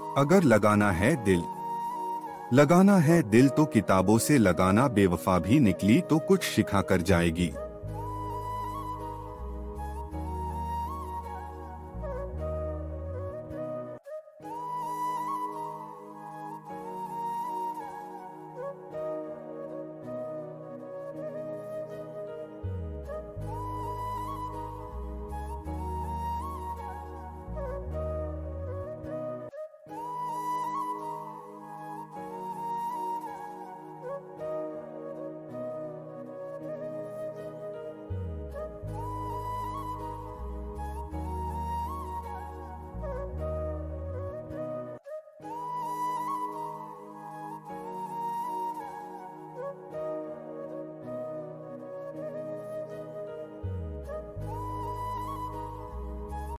अगर लगाना है दिल, लगाना है दिल तो किताबों से लगाना, बेवफा भी निकली तो कुछ सिखा कर जाएगी।